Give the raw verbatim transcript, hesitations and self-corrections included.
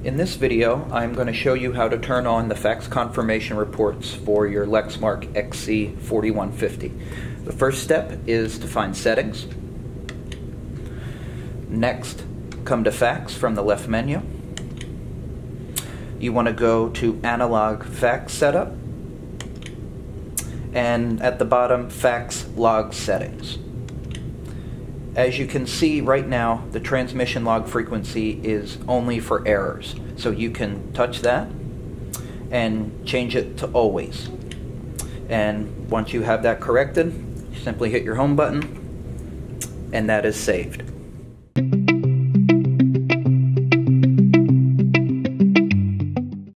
In this video, I'm going to show you how to turn on the fax confirmation reports for your Lexmark X C forty-one fifty. The first step is to find Settings. Next, come to Fax from the left menu. You want to go to Analog Fax Setup, and at the bottom, Fax Log Settings. As you can see right now, the transmission log frequency is only for errors. So you can touch that and change it to always. And once you have that corrected, you simply hit your home button and that is saved.